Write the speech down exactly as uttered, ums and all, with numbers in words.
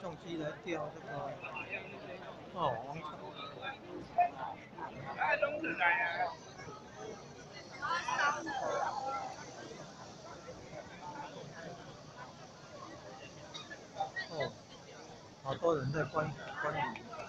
相机来钓这个哦王草。哦，好多人在观观礼。